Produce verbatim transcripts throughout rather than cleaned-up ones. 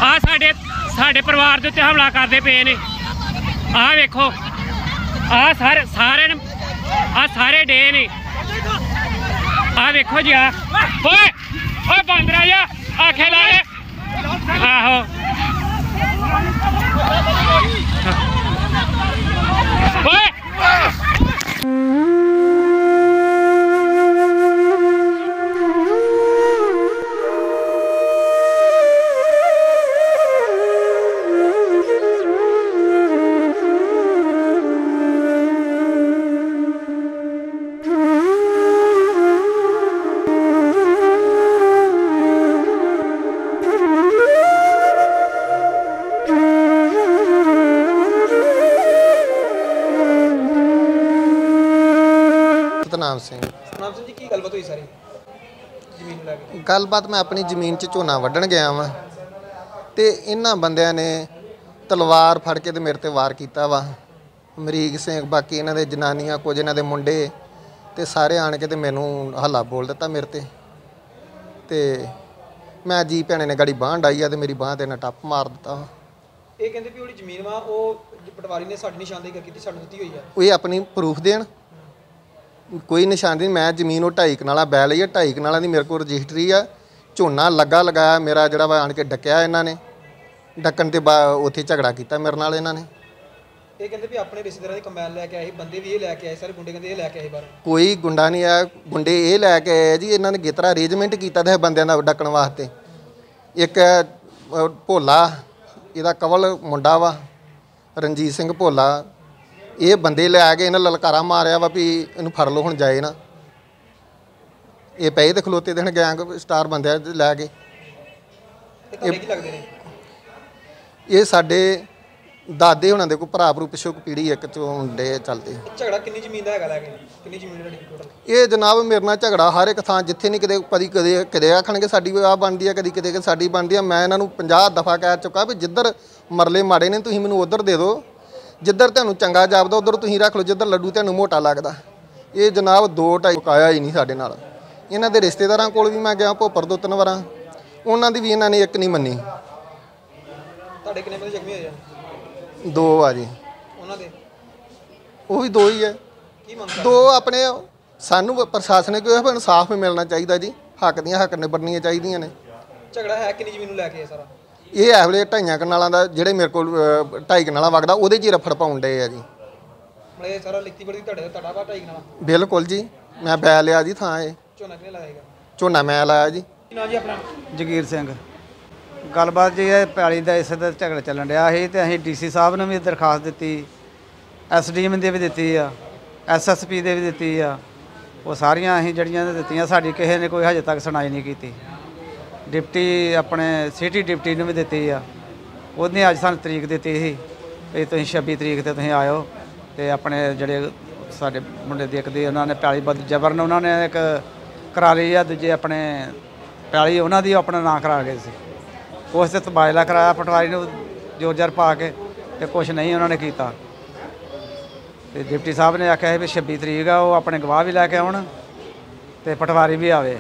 आ साडे साडे परिवार दे उत्ते हमला करदे पे ने। आ वेखो आ सारे सारे आ सारे डे ने। आ वेखो जी आ ओए ओए बांदरा जा आखे ला ले आहो ओए सतनाम सिंह। सतनाम सिंह जी की गलबात हुई सारी जमीन लैके? गलबात मैं अपनी जमीन च झोना वड्ढण गया वा ते इन्हां बंदियां ने तलवार फड़ के ते मेरे ते वार कीता वा। अमरीक सिंह बाकी इन्हां दे जनानियां कुछ इन्हां दे मुंडे ते सारे आण के ते मैनूं हल्ला बोल दित्ता मेरे ते ते मैं जी भैणे ने गाड़ी बांह डाई आ ते मेरी बांह ते इन्हां टप्प मार दित्ता। ਇਹ ਕਹਿੰਦੇ ਵੀ ਉਹਦੀ ਜ਼ਮੀਨ ਵਾ ਉਹ ਪਟਵਾਰੀ ਨੇ ਸਾਡੀ ਨਿਸ਼ਾਨਦੇਹੀ ਕੀਤੀ ਸਾਨੂੰ ਦਿੱਤੀ ਹੋਈ ਆ। ਇਹ ਆਪਣੀ ਪ੍ਰੂਫ ਦੇਣ कोई निशान नहीं। मैं जमीन वो ढाई कनाला बै ली है। ढाई कनालों की मेरे को रजिस्ट्री है। झोना लगा लगाया मेरा जोड़ा वा आन के डकया इन्होंने डकन के बाद उत्थे झगड़ा किया मेरे नाल इन्होंने। ये कहते भी अपने रिश्तेदारों की कमैन लैके आए बंदे भी ये लैके आए सारे गुंडे कहते ये लैके आए बाहर। कोई गुंडा नहीं आया गुंडे ये लैके आए जी। इन्होंने गितरा अरेंजमेंट किया था बंदे का डकन वास्ते। एक भोला इहदा कवल मुंडा वा रणजीत सिंह भोला ये बंदे लै के इन्हें ललकारा मारिया वा भी इनू फड़ लो हुण जाए ना। ये पे तो खलोते दिन गैंग स्टार बंदे लै के ये साडे दादे हुणां दे कोई भरा भरू पिछों पीढ़ी एक चों मुंडे चलते। झगड़ा कितनी जमीन दा हैगा लै के कितनी जमीन टोटल? ये जनाब मेरे नाल झगड़ा हर एक थां जिथे नहीं किते कदी कदे कदे आखणगे साडी आ बनदी है कदी किते साडी बनदी है। मैं इन्हां नूं पचास दफा कह चुका भी जिधर मरले माड़े ने तुसीं मैनूं उधर दे दो जिधर तुहानूं चंगा जापदा उधर तुसीं रख लो जिधर लड्डू तुहानूं मोटा लगदा। ये जनाब दो ढाई पकाया ही नहीं साडे नाल। इन्हां दे रिश्तेदारां कोल भी मैं गया भोपर दो तीन वारां उन्हां दी भी इन्हां ने एक नहीं मन्नी। तुहाडे किन्ने बंदे जख्मी होए आ? दो आ जी। उन्हां दे ਉਹ ਵੀ ਦੋ ਹੀ ਹੈ। ਦੋ ਆਪਣੇ ਸਾਨੂੰ ਪ੍ਰਸ਼ਾਸਨਿਕ ਇਨਸਾਫ ਮਿਲਣਾ ਚਾਹੀਦਾ ਜੀ। ਹੱਕ ਦੀਆਂ ਹੱਕ ਨਿਬੜਨੀਆਂ ਚਾਹੀਦੀਆਂ ਨੇ। ਝਗੜਾ ਹੈ ਕਿੰਨੀ ਜ਼ਮੀਨ ਨੂੰ ਲੈ ਕੇ ਹੈ ਸਾਰਾ? ਇਹ ਇਹ ਵੇਲੇ ਢਾਈਆਂ ਕਨਾਲਾਂ ਦਾ ਜਿਹੜੇ ਮੇਰੇ ਕੋਲ ਢਾਈ ਕਨਾਲਾਂ ਵਗਦਾ ਉਹਦੇ 'ਚ ਹੀ ਰਫੜ ਪਾਉਣ ਡਏ ਆ ਜੀ। ਇਹ ਸਾਰਾ ਲਿਖਤੀ ਬੜੀ ਤੁਹਾਡੇ ਤੁਹਾਡਾ ਵਾ ਢਾਈ ਕਨਾਲਾਂ? ਬਿਲਕੁਲ ਜੀ ਮੈਂ ਬੈ ਲਿਆ ਜੀ ਥਾਂ ਇਹ। ਝੋਨਾ ਕਿਹਨੇ ਲਾਏਗਾ? ਝੋਨਾ ਮੈਂ ਲਾਇਆ ਜੀ। ਨਾਂ ਜੀ ਆਪਣਾ? ਜਗੀਰ ਸਿੰਘ। ਗੱਲਬਾਤ ਜੀ ਇਹ ਪੈਲੀ ਦਾ ਇਸੇ ਦਾ ਝਗੜਾ ਚੱਲਣ ਡਿਆ ਸੀ ਤੇ ਅਸੀਂ ਡੀਸੀ ਸਾਹਿਬ ਨੂੰ ਵੀ ਦਰਖਾਸਤ ਦਿੱਤੀ ਐਸ ਡੀ ਐਮ ਦੇ ਵੀ ਦਿੱਤੀ ਆ ਐਸ ਐਸ ਪੀ ਦੇ ਵੀ ਦਿੱਤੀ ਆ। ਉਹ ਸਾਰੀਆਂ ਅਸੀਂ ਜਿਹੜੀਆਂ ਦਿੱਤੀਆਂ ਸਾਡੀ ਕਿਸੇ ਨੇ ਕੋਈ ਹਜੇ ਤੱਕ ਸੁਣਾਈ ਨਹੀਂ ਕੀਤੀ। ਡਿਪਟੀ ਆਪਣੇ ਸਿਟੀ ਡਿਪਟੀ ਨੂੰ ਵੀ ਦਿੱਤੀ ਆ ਉਹਨੇ ਅੱਜ ਸਾਨੂੰ ਤਰੀਕ ਦਿੱਤੀ ਸੀ ਵੀ ਤੁਸੀਂ ਛੱਬੀ ਤਰੀਕ 'ਤੇ ਤੁਸੀਂ ਆਇਓ ਅਤੇ ਆਪਣੇ ਜਿਹੜੇ ਸਾਡੇ ਮੁੰਡੇ ਦੇਖਦੇ ਉਹਨਾਂ ਨੇ ਪੈਲੀ ਬਦ ਜਬਰਨ ਉਹਨਾਂ ਨੇ ਇੱਕ ਕਰਾ ਲਈ ਆ ਦੂਜੇ ਆਪਣੇ ਪੈਲੀ ਉਹਨਾਂ ਦੀ ਆਪਣਾ ਨਾਂ ਕਰਾ ਗਏ ਸੀ। ਉਸ 'ਤੇ ਤਬਾਦਲਾ ਕਰਾਇਆ ਪਟਵਾਰੀ ਨੂੰ ਜ਼ੋਰ ਜ਼ਾਰ ਪਾ ਕੇ ਅਤੇ ਕੁਛ ਨਹੀਂ ਉਹਨਾਂ ਨੇ ਕੀਤਾ। ਅਤੇ ਡਿਪਟੀ ਸਾਹਿਬ ਨੇ ਆਖਿਆ ਸੀ ਵੀ ਛੱਬੀ ਤਰੀਕ ਆ ਉਹ ਆਪਣੇ ਗਵਾਹ ਵੀ ਲੈ ਕੇ ਆਉਣ ਅਤੇ ਪਟਵਾਰੀ ਵੀ ਆਵੇ।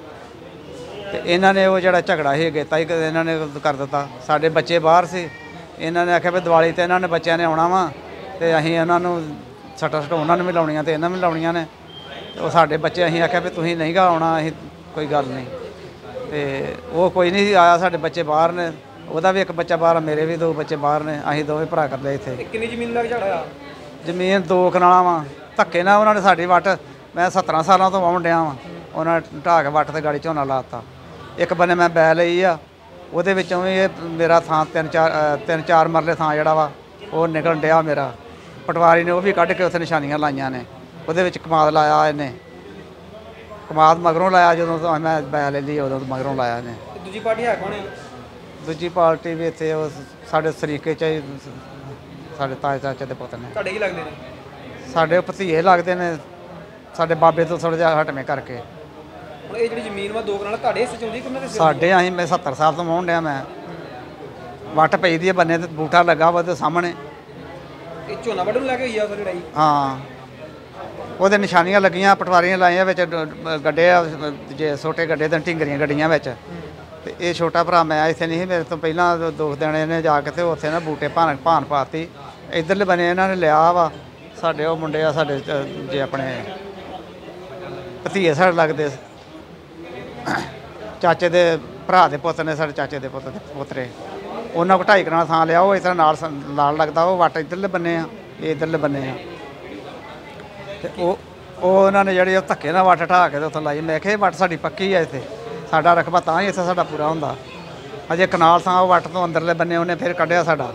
ਅਤੇ ਇਹਨਾਂ ਨੇ ਉਹ ਜਿਹੜਾ ਝਗੜਾ ਸੀ ਅਗੇਤਾ ਹੀ ਇਹਨਾਂ ਨੇ ਕਰ ਦਿੱਤਾ। ਸਾਡੇ ਬੱਚੇ ਬਾਹਰ ਸੀ ਇਹਨਾਂ ਨੇ ਆਖਿਆ ਵੀ ਦਿਵਾਲੀ 'ਤੇ ਇਹਨਾਂ ਨੇ ਬੱਚਿਆਂ ਨੇ ਆਉਣਾ ਵਾ ਅਤੇ ਅਸੀਂ ਇਹਨਾਂ ਨੂੰ ਸੱਟਾਂ ਸੁੱਟਾਂ ਉਹਨਾਂ ਨੂੰ ਵੀ ਲਾਉਣੀਆਂ ਅਤੇ ਇਹਨਾਂ ਨੂੰ ਵੀ ਲਾਉਣੀਆਂ ਨੇ। ਉਹ ਸਾਡੇ ਬੱਚੇ ਅਸੀਂ ਆਖਿਆ ਵੀ ਤੁਸੀਂ ਨਹੀਂ ਗਾ ਆਉਣਾ ਅਸੀਂ ਕੋਈ ਗੱਲ ਨਹੀਂ। ਅਤੇ ਉਹ ਕੋਈ ਨਹੀਂ ਸੀ ਆਇਆ। ਸਾਡੇ ਬੱਚੇ ਬਾਹਰ ਨੇ ਉਹਦਾ ਵੀ ਇੱਕ ਬੱਚਾ ਬਾਹਰ ਮੇਰੇ ਵੀ ਦੋ ਬੱਚੇ ਬਾਹਰ ਨੇ ਅਸੀਂ ਦੋਵੇਂ ਭਰਾ ਕਰ ਲਏ ਇੱਥੇ। ਕਿੰਨੀ ਜ਼ਮੀਨ ਲੱਗ ਝਗੜਾ? ਜ਼ਮੀਨ ਦੋ ਕਨਾਲਾਂ ਵਾ ਧੱਕੇ ਨਾਲ ਉਹਨਾਂ ਨੇ ਸਾਡੀ ਵੱਟ ਮੈਂ ਸੱਤਰਾਂ ਸਾਲਾਂ ਤੋਂ ਵਾਹੁਣ ਡਿਆ ਵਾਂ ਉਹਨਾਂ ਨੇ ਢਾਹ ਕੇ ਵੱਟ 'ਤੇ ਗਾੜੀ ਝੋਨਾ ਲਾ ਦਿੱਤਾ। ਇੱਕ ਬੰਨੇ ਮੈਂ ਬੈ ਲਈ ਆ ਉਹਦੇ ਵਿੱਚੋਂ ਵੀ ਇਹ ਮੇਰਾ ਥਾਂ ਤਿੰਨ ਚਾਰ ਤਿੰਨ ਚਾਰ ਮਰਲੇ ਥਾਂ ਜਿਹੜਾ ਵਾ ਉਹ ਨਿਕਲਣ ਡਿਆ ਮੇਰਾ। ਪਟਵਾਰੀ ਨੇ ਉਹ ਵੀ ਕੱਢ ਕੇ ਉੱਥੇ ਨਿਸ਼ਾਨੀਆਂ ਲਾਈਆਂ ਨੇ। ਉਹਦੇ ਵਿੱਚ ਕਮਾਦ ਲਾਇਆ ਇਹਨੇ ਕਮਾਦ ਮਗਰੋਂ ਲਾਇਆ ਜਦੋਂ ਤੋਂ ਮੈਂ ਬੈ ਲੈ ਲਈ ਉਦੋਂ ਮਗਰੋਂ ਲਾਇਆ ਇਹਨੇ। ਦੂਜੀ ਪਾਰਟੀ ਹੈ ਕੌਣ ਹੈ? ਦੂਜੀ ਪਾਰਟੀ ਵੀ ਇੱਥੇ ਉਹ ਸਾਡੇ ਸਰੀਕੇ 'ਚ ਸਾਡੇ ਤਾਏ ਚਾਚੇ ਦੇ ਪੁੱਤ ਨੇ। ਤੁਹਾਡੇ ਕੀ ਲੱਗਦੇ ਨੇ? ਸਾਡੇ ਭਤੀਜੇ ਲੱਗਦੇ ਨੇ ਸਾਡੇ ਬਾਬੇ ਤੋਂ ਥੋੜ੍ਹਾ ਜਿਹਾ ਹਟਵੇਂ ਕਰਕੇ। ਹੁਣ ਇਹ ਜਿਹੜੀ ਜ਼ਮੀਨ ਵਾ ਦੋ ਕਨਾਲ ਤੁਹਾਡੇ ਹਿੱਸੇ 'ਚ ਆਉਂਦੀ ਕਿ ਉਹਨਾਂ ਦੇ? ਸਾਡੇ ਅਸੀਂ ਮੈਂ ਸੱਤਰ ਸਾਲ ਤੋਂ ਵਾਹੁਣ ਡਿਆ ਮੈਂ। ਵੱਟ ਪਈ ਦੀ ਬੰਨੇ ਤੇ ਬੂਟਾ ਲੱਗਾ ਵਾ ਉਹਦੇ ਸਾਹਮਣੇ। ਇਹ ਝੋਨਾ ਵੱਢਣ ਨੂੰ ਲੈ ਕੇ ਹੋਈ ਆ ਉਹ ਲੜਾਈ? ਹਾਂ ਉਹਦੇ ਨਿਸ਼ਾਨੀਆਂ ਲੱਗੀਆਂ ਪਟਵਾਰੀਆਂ ਲਾਈਆਂ ਵਿੱਚ ਗੱਡੇ ਜੇ ਛੋਟੇ ਗੱਡੇ ਤੇ ਢਿੰਗਰੀਆਂ ਗੱਡੀਆਂ ਵਿੱਚ ਤੇ ਇਹ ਛੋਟਾ ਭਰਾ ਮੈਂ ਇੱਥੇ ਨਹੀਂ ਸੀ, ਮੇਰੇ ਤੋਂ ਪਹਿਲਾਂ ਦੋ- ਦੋ ਦਿਨ ਇਹਨੇ ਜਾ ਕੇ ਤੇ ਉੱਥੇ ਨਾ ਬੂਟੇ ਭਾਨ ਭਾਨ ਪਾਤੀ। ਇੱਧਰਲੇ ਬਨੇ ਇਹਨਾਂ ਨੇ ਲਿਆ ਵਾ, ਸਾਡੇ ਉਹ ਮੁੰਡੇ ਆ ਸਾਡੇ ਅ, ਜੇ ਆਪਣੇ ਭਤੀਏ ਸਾਡੇ ਲੱਗਦੇ ਚਾਚੇ ਦੇ ਭਰਾ ਦੇ ਪੁੱਤ ਨੇ, ਸਾਡੇ ਚਾਚੇ ਦੇ ਪੁੱਤ ਦੇ ਪੋਤਰੇ, ਉਹਨਾਂ ਕੋਲ ਢਾਈ ਕਨਾਲ ਥਾਂ ਲਿਆ। ਉਹ ਇਸ ਤਰ੍ਹਾਂ ਨਾਲ ਸ- ਨਾਲ ਲੱਗਦਾ, ਉਹ ਵੱਟ ਇੱਧਰਲੇ ਬੰਨੇ ਆ, ਇਹ ਇੱਧਰਲੇ ਬੰਨੇ ਆ। ਤੇ ਉਹ ਉਹ ਉਹਨਾਂ ਨੇ ਜਿਹੜੀ ਉਹ ਧੱਕੇ ਨਾਲ ਵੱਟ ਢਾਹ ਕੇ ਤੇ ਉੱਥੋਂ ਲਾਈ। ਮੈਂ ਕਿਹਾ ਇਹ ਵੱਟ ਸਾਡੀ ਪੱਕੀ ਆ, ਇੱਥੇ ਸਾਡਾ ਰਕਬਾ ਤਾਂ ਹੀ ਇੱਥੇ ਸਾਡਾ ਪੂਰਾ ਹੁੰਦਾ। ਅਜੇ ਕਨਾਲ ਥਾਂ ਉਹ ਵੱਟ ਤੋਂ ਅੰਦਰਲੇ ਬੰਨੇ ਉਹਨੇ ਫਿਰ ਕੱਢਿਆ ਸਾਡਾ।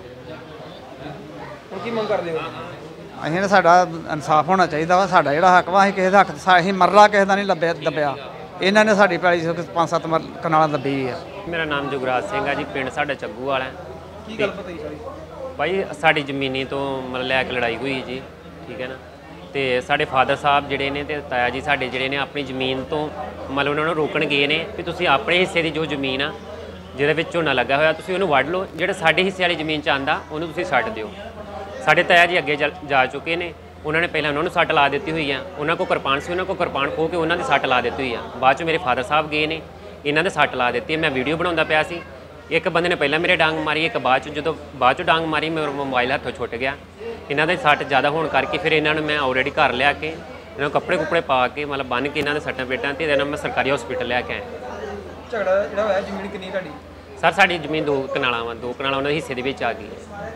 ਹੁਣ ਕੀ ਮੰਗ ਕਰਦੇ ਹੋ? ਅਸੀਂ ਨਾ ਸਾਡਾ ਇਨਸਾਫ ਹੋਣਾ ਚਾਹੀਦਾ ਵਾ। ਸਾਡਾ ਜਿਹੜਾ ਹੱਕ ਵਾ, ਅਸੀਂ ਕਿਸੇ ਦਾ ਹੱਕ, ਅਸੀਂ ਮਰਲਾ ਕਿਸੇ ਦਾ ਨਹੀਂ ਲੱਭਿਆ ਦੱਬਿਆ। ਇਹਨਾਂ ਨੇ ਸਾਡੀ ਪੈਲੀ ਚ ਪੰਜ ਸੱਤ ਮਰ ਕਨਾਲਾਂ ਦੱਬੀ ਆ। ਮੇਰਾ ਨਾਮ ਜੁਗਰਾਜ ਸਿੰਘ ਆ ਜੀ, ਪਿੰਡ ਸਾਡਾ ਚੱਗੂ ਵਾਲਾ ਹੈ। ਕੀ ਗੱਲ ਪਤਾ ਹੀ ਸਾਰੀ? ਭਾਈ ਸਾਡੀ ਜ਼ਮੀਨੀ ਤੋਂ ਮਤਲਬ ਲੈ ਕੇ ਲੜਾਈ ਹੋਈ ਜੀ, ਠੀਕ ਹੈ ਨਾ। ਤੇ ਸਾਡੇ ਫਾਦਰ ਸਾਹਿਬ ਜਿਹੜੇ ਨੇ ਤੇ ਤਾਇਆ ਜੀ ਸਾਡੇ ਜਿਹੜੇ ਨੇ ਆਪਣੀ ਜ਼ਮੀਨ ਤੋਂ ਮਤਲਬ ਉਹਨਾਂ ਨੂੰ ਰੋਕਣ ਗਏ ਨੇ ਵੀ ਤੁਸੀਂ ਆਪਣੇ ਹਿੱਸੇ ਦੀ ਜੋ ਜ਼ਮੀਨ ਆ ਜਿਹਦੇ ਵਿੱਚ ਝੋਨਾ ਲੱਗਾ ਹੋਇਆ ਤੁਸੀਂ ਉਹਨੂੰ ਵੱਢ ਲਓ, ਜਿਹੜਾ ਸਾਡੇ ਹਿੱਸੇ ਵਾਲੀ ਜ਼ਮੀਨ 'ਚ ਆਂਦਾ ਉਹਨੂੰ ਤੁਸੀਂ ਛੱਡ ਦਿਓ। ਸਾਡੇ ਤਾਇਆ ਜੀ ਅੱਗੇ ਜਾ- ਜਾ ਚੁੱਕੇ ਨੇ, ਉਹਨਾਂ ਨੇ ਪਹਿਲਾਂ ਉਹਨਾਂ ਨੂੰ ਸੱਟ ਲਾ ਦਿੱਤੀ ਹੋਈ ਆ। ਉਹਨਾਂ ਕੋਲ ਕਿਰਪਾਨ ਸੀ, ਉਹਨਾਂ ਕੋਲ ਕਿਰਪਾਨ ਖੋਹ ਕੇ ਉਹਨਾਂ ਦੀ ਸੱਟ ਲਾ ਦਿੱਤੀ ਹੋਈ ਆ। ਬਾਅਦ 'ਚ ਮੇਰੇ ਫਾਦਰ ਸਾਹਿਬ ਗਏ ਨੇ, ਇਹਨਾਂ ਦੇ ਸੱਟ ਲਾ ਦਿੱਤੀ। ਮੈਂ ਵੀਡੀਓ ਬਣਾਉਂਦਾ ਪਿਆ ਸੀ, ਇੱਕ ਬੰਦੇ ਨੇ ਪਹਿਲਾਂ ਮੇਰੇ ਡਾਂਗ ਮਾਰੀ, ਇੱਕ ਬਾਅਦ 'ਚ ਜਦੋਂ ਬਾਅਦ 'ਚ ਡਾਂਗ ਮਾਰੀ ਮੇਰਾ ਮੋਬਾਈਲ ਹੱਥੋਂ ਛੁੱਟ ਗਿਆ। ਇਹਨਾਂ ਦੇ ਸੱਟ ਜ਼ਿਆਦਾ ਹੋਣ ਕਰਕੇ ਫਿਰ ਇਹਨਾਂ ਨੂੰ ਮੈਂ ਆਲਰੇਡੀ ਘਰ ਲਿਆ ਕੇ ਇਹਨਾਂ ਨੂੰ ਕੱਪੜੇ ਕੁੱਪੜੇ ਪਾ ਕੇ ਮਤਲਬ ਬੰਨ੍ਹ ਕੇ ਇਹਨਾਂ ਦੇ ਸੱਟਾਂ ਪੇਟਾਂ ਤੇ ਇਹਨਾਂ ਨੂੰ ਮੈਂ ਸਰਕਾਰੀ ਹਸਪੀਟਲ ਲੈ ਕੇ ਆਇਆ। ਝਗੜਾ ਜਿਹੜਾ ਹੋਇਆ ਜ਼ਮੀਨ ਕਿੰਨੀ ਤੁਹਾਡੀ? ਸਰ ਸਾਡੀ ਜ਼ਮੀਨ ਦੋ ਕਨਾਲਾਂ ਵਾ, ਦੋ ਕਨਾਲਾਂ ਉਹਨਾਂ ਦੇ ਹਿੱਸੇ ਦੇ ਵਿੱਚ ਆ ਗਈ ਹੈ।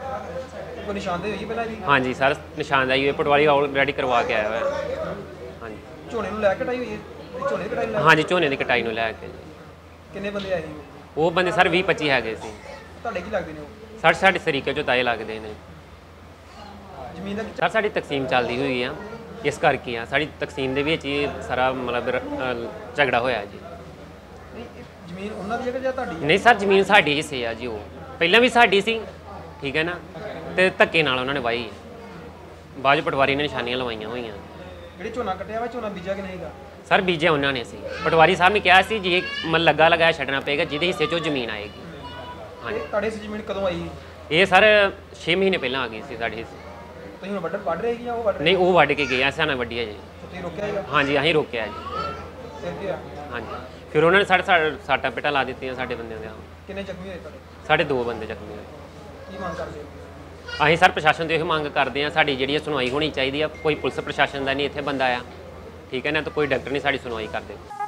ਕੋਈ ਨਿਸ਼ਾਨਦੇਹੀ ਹੋਈ ਪਹਿਲਾਂ ਦੀ? ਹਾਂਜੀ ਸਰ, ਨਿਸ਼ਾਨਦਾਈ ਹੋਈ, ਪਟਵਾਰੀ ਆਲਰੇਡੀ ਕਰਵਾ ਕੇ ਆਇਆ ਹੋਇਆ। ਹਾਂਜੀ ਝੋਨੇ ਨੂੰ ਲੈ ਕੇ ਕਟਾਈ ਹੋਈ ਹੈ? ਇਹ ਝੋਨੇ ਦੀ ਕਟਾਈ ਨੂੰ ਲੈ ਕੇ? ਹਾਂਜੀ ਝੋਨੇ ਦੀ ਕਟਾਈ ਨੂੰ ਲੈ ਕੇ ਜੀ। ਕਿੰਨੇ ਬੰਦੇ ਆਏ ਸੀ ਉਹ? ਉਹ ਬੰਦੇ ਸਰ ਵੀਹ ਪੱਚੀ ਹੈਗੇ ਸੀ। ਤੁਹਾਡੇ ਕੀ ਲੱਗਦੇ ਨੇ ਉਹ? ਸਰ ਸਾਡੇ ਸਰੀਕੇ ਚੋਂ ਤਾਏ ਲੱਗਦੇ ਨੇ। ਜ਼ਮੀਨ ਦਾ ਸਰ ਸਾਡੀ ਤਕਸੀਮ ਚੱਲਦੀ ਹੋਈ ਆ, ਇਸ ਕਰਕੇ ਆ ਸਾਡੀ ਤਕਸੀਮ ਦੇ ਵਿੱਚ ਹੀ ਸਾਰਾ ਮਤਲਬ ਅ, ਝਗੜਾ ਹੋਇਆ ਜੀ। ਨਹੀਂ, ਇਹ ਜ਼ਮੀਨ ਉਹਨਾਂ ਦੀ ਜਗ੍ਹਾ ਜਾਂ ਤੁਹਾਡੀ? ਨਹੀਂ ਸਰ ਜ਼ਮੀਨ ਸਾਡੀ ਹਿੱਸੇ ਆ ਜੀ, ਉਹ ਪਹਿਲਾਂ ਵੀ ਸਾਡੀ ਸੀ, ਠੀਕ ਹੈ ਨਾ, ਤੇ ਧੱਕੇ ਨਾਲ ਉਹਨਾਂ ਨੇ ਵਾਹੀ ਹੈ। ਬਾਅਦ 'ਚ ਪਟਵਾਰੀ ਨੇ ਨਿਸ਼ਾਨੀਆਂ ਲਵਾਈਆਂ ਹੋਈਆਂ। ਜਿਹੜੀ ਝੋਨਾ ਕੱਟਿਆ ਵਾ, ਝੋਨਾ ਬੀਜਿਆ ਕਿ ਨਹੀਂਗਾ? ਸਰ ਬੀਜਿਆ ਉਹਨਾਂ ਨੇ ਸੀ, ਪਟਵਾਰੀ ਸਾਹਿਬ ਨੇ ਕਿਹਾ ਸੀ ਜੇ ਮਨ ਲੱਗਾ ਲਗਾਇਆ ਛੱਡਣਾ ਪਏਗਾ ਜਿਹਦੇ ਹਿੱਸੇ 'ਚੋਂ ਜ਼ਮੀਨ ਆਏਗੀ। ਇਹ ਤੁਹਾਡੇ ਸੀ ਜ਼ਮੀਨ ਕਦੋਂ ਆਈ? ਇਹ ਸਰ ਛੇ ਮਹੀਨੇ ਪਹਿਲਾਂ ਆ ਗਈ ਸੀ ਸਾਡੇ ਹਿੱਸੇ। ਤੁਸੀਂ ਹੁਣ ਵੱਢ ਵੱਢ ਰਹੇ ਸੀ ਜਾਂ ਉਹ ਵੱਢ ਰਹੇ? ਨਹੀਂ ਉਹ ਵੱਢ ਕੇ ਗਏ, ਐਸਾ ਨਾ ਵੱਢੀ ਹੈ ਜੀ। ਤੁਸੀਂ ਰੋਕਿਆ ਹੈਗਾ? ਹਾਂਜੀ ਅਸੀਂ ਰੋਕਿਆ ਜੀ। ਫਿਰ ਕੀ ਆ? ਹਾਂਜੀ ਫਿਰ ਉਹਨਾਂ ਨੇ ਸਾਡੇ ਸਾ- ਸਾਟਾਂ ਪੇਟਾਂ ਲਾ ਦਿੱਤੀਆਂ ਸਾਡੇ ਬੰਦਿਆਂ ਦੇ। ਕਿੰਨੇ ਜ਼ਖਮੀ ਹੋਏ ਤੁਹਾਡੇ? ਸਾਡੇ ਦੋ ਬੰਦੇ ਜ਼ਖਮੀ ਹੋਏ। ਕੀ ਮੰਗ ਕਰਦੇ ਹੋ? ਅਸੀਂ ਸਰ ਪ੍ਰਸ਼ਾਸਨ ਤੋਂ ਇਹ ਮੰਗ ਕਰਦੇ ਹਾਂ, ਸਾਡੀ ਜਿਹੜੀ ਇਹ ਸੁਣਵਾਈ ਹੋਣੀ ਚਾਹੀਦੀ ਆ। ਕੋਈ ਪੁਲਿਸ ਪ੍ਰਸ਼ਾਸਨ ਦਾ ਨਹੀਂ ਇੱਥੇ ਬੰਦਾ ਆ, ਠੀਕ ਹੈ ਨਾ, ਤਾਂ ਕੋਈ ਡਾਕਟਰ ਨਹੀਂ ਸਾਡੀ ਸੁਣਵਾਈ ਕਰਦੇ।